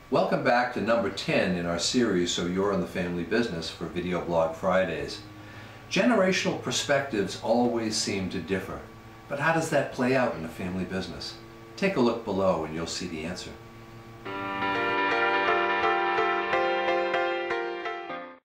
Welcome back to number 10 in our series, So You're in the Family Business, for Video Blog Fridays. Generational perspectives always seem to differ, but how does that play out in a family business? Take a look below and you'll see the answer.